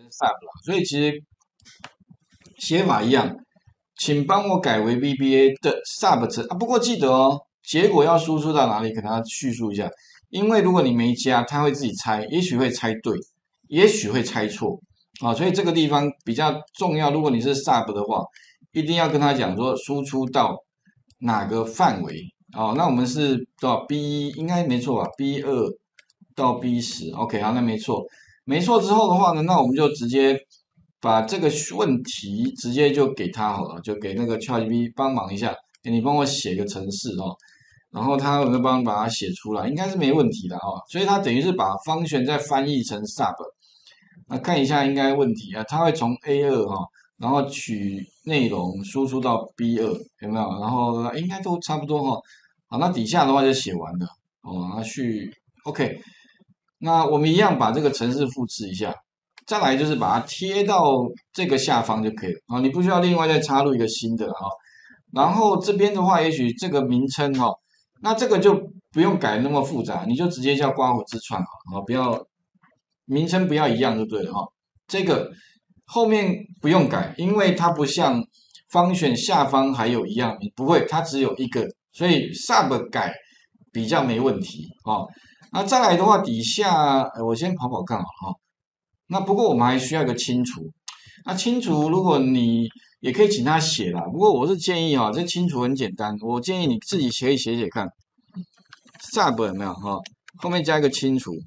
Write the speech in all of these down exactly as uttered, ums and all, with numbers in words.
sub 啦，所以其实写法一样，请帮我改为 V B A 的 sub 值啊。不过记得哦，结果要输出到哪里，可能要叙述一下，因为如果你没加，它会自己猜，也许会猜对，也许会猜错啊，所以这个地方比较重要。如果你是 sub 的话，一定要跟他讲说输出到哪个范围哦。那我们是多少 B 一应该没错吧 ？B 二到 B 十 ，OK， 好，那没错。没错之后的话呢，那我们就直接把这个问题直接就给他好了，就给那个 ChatGPT 帮忙一下，你帮我写个程式哦，然后他有没有帮把它写出来，应该是没问题的哦。所以他等于是把方旋再翻译成 sub， 那看一下应该问题啊，他会从 A 二 哈、哦，然后取内容输出到 B 二， 有没有？然后应该都差不多哈、哦。好，那底下的话就写完了哦，那去 OK。那我们一样把这个程式复制一下，再来就是把它贴到这个下方就可以了啊，你不需要另外再插入一个新的啊。然后这边的话，也许这个名称哈，那这个就不用改那么复杂，你就直接叫刮胡之串好了，不要名称不要一样就对了哈。这个后面不用改，因为它不像方选下方还有一样，不会，它只有一个，所以 sub 改比较没问题啊。那再来的话，底下我先跑跑看好了哈。那不过我们还需要一个清除。那清除如果你也可以请他写啦，不过我是建议啊，这清除很简单，我建议你自己可以写写看。sub 有没有哈？后面加一个清除，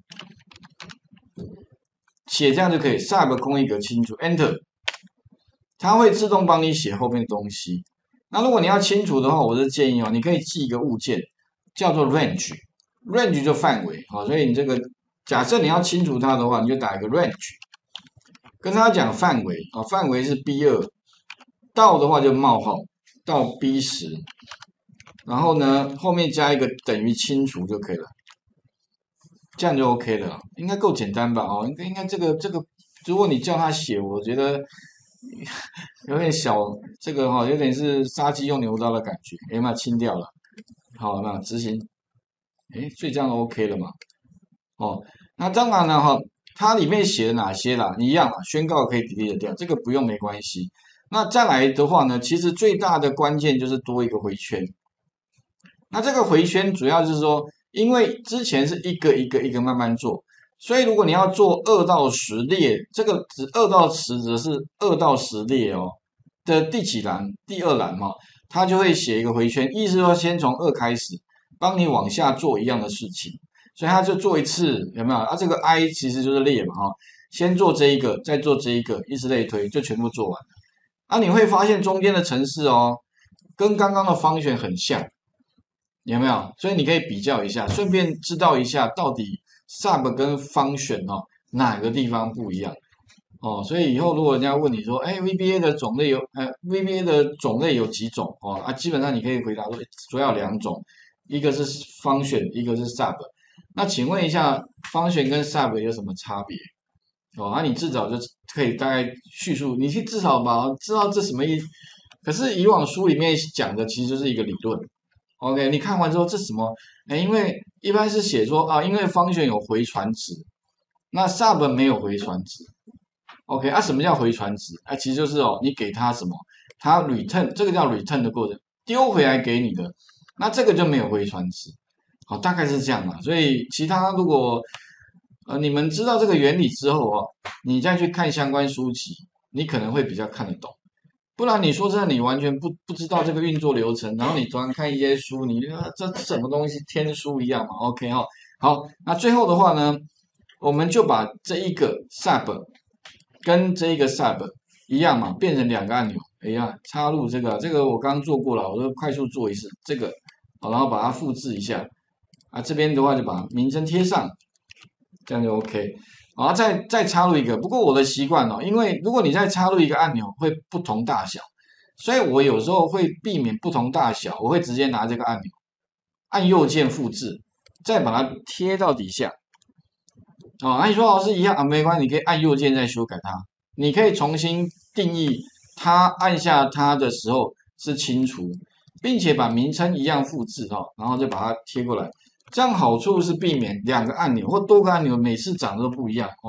写这样就可以。sub 空一格清除 ，enter， 它会自动帮你写后面的东西。那如果你要清除的话，我是建议哦，你可以记一个物件叫做 range。range 就范围，好，所以你这个假设你要清除它的话，你就打一个 range， 跟他讲范围啊，范围是 B 二， 到的话就冒号到 B 十， 然后呢后面加一个等于清除就可以了，这样就 OK 了，应该够简单吧？哦，应该应该这个这个，如果你叫他写，我觉得有点小，这个哈、哦、有点是杀鸡用牛刀的感觉，哎嘛清掉了，好，那执行。哎，所以这样 OK 了嘛？哦，那当然了哈，它里面写的哪些啦，一样啦，宣告可以 delete 掉，这个不用没关系。那再来的话呢，其实最大的关键就是多一个回圈。那这个回圈主要就是说，因为之前是一个一个一个慢慢做，所以如果你要做二到十列，这个指二到十则是二到十列哦的第几栏？第二栏嘛，它就会写一个回圈，意思说先从二开始。帮你往下做一样的事情，所以他就做一次，有没有？啊，这个 I 其实就是列嘛，哈，先做这一个，再做这一个，以此类推，就全部做完了。啊，你会发现中间的程式哦，跟刚刚的方选很像，有没有？所以你可以比较一下，顺便知道一下到底 sub 跟方选哦哪个地方不一样哦。所以以后如果人家问你说，哎 ，V B A 的种类有，呃，V B A 的种类有几种哦？啊，基本上你可以回答说，主要两种。一个是方选，一个是 sub。那请问一下，方选跟 sub 有什么差别？哦，那、啊、你至少就可以大概叙述，你去至少吧知道这什么意思。可是以往书里面讲的其实就是一个理论。OK， 你看完之后这什么？哎，因为一般是写说啊，因为方选有回传值，那 sub 没有回传值。OK， 啊，什么叫回传值？啊，其实就是哦，你给他什么，他 return 这个叫 return 的过程，丢回来给你的。那这个就没有回传值，好，大概是这样啦。所以其他如果呃你们知道这个原理之后哦，你再去看相关书籍，你可能会比较看得懂。不然你说真的，你完全不不知道这个运作流程，然后你突然看一些书，你这什么东西天书一样嘛 ？OK 哈、哦，好，那最后的话呢，我们就把这一个 sub 跟这一个 sub 一样嘛，变成两个按钮。哎呀，插入这个，这个我刚刚做过了，我就快速做一次这个。好，然后把它复制一下，啊，这边的话就把名称贴上，这样就 OK。好，再再插入一个，不过我的习惯哦，因为如果你再插入一个按钮会不同大小，所以我有时候会避免不同大小，我会直接拿这个按钮，按右键复制，再把它贴到底下。哦，那你说老师一样啊，没关系，你可以按右键再修改它，你可以重新定义它，按下它的时候是清除。并且把名称一样复制哈，然后就把它贴过来，这样好处是避免两个按钮或多个按钮每次长得都不一样哦，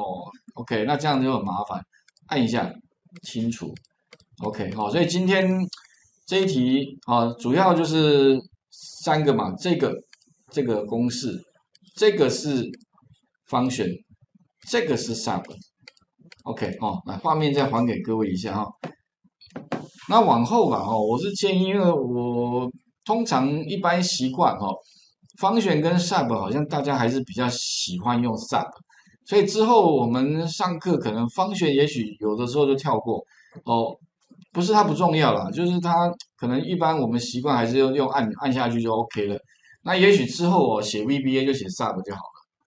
OK，那这样就很麻烦，按一下清除。OK， 好，所以今天这一题啊，主要就是三个嘛，这个这个公式，这个是 function，这个是 sub。OK， 哦，来画面再还给各位一下哈、哦。那往后吧，哈，我是建议，因为我通常一般习惯哈，function跟 sub 好像大家还是比较喜欢用 sub，所以之后我们上课可能 function 也许有的时候就跳过哦，不是它不重要啦，就是它可能一般我们习惯还是用用按按下去就 OK 了。那也许之后我写 V B A 就写 sub 就好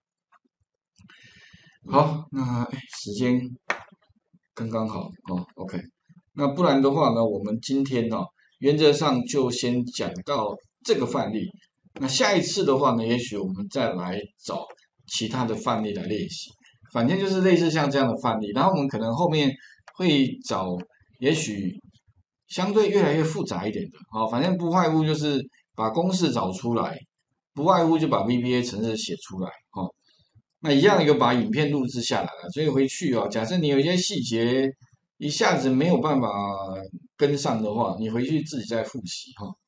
了。好，那哎时间刚刚好哦 ，OK。那不然的话呢，我们今天呢、哦，原则上就先讲到这个范例。那下一次的话呢，也许我们再来找其他的范例来练习。反正就是类似像这样的范例，然后我们可能后面会找，也许相对越来越复杂一点的，好，反正不外乎就是把公式找出来，不外乎就把 V B A 程式写出来，哦，那一样有把影片录制下来了，所以回去啊，假设你有一些细节一下子没有办法跟上的话，你回去自己再复习哈。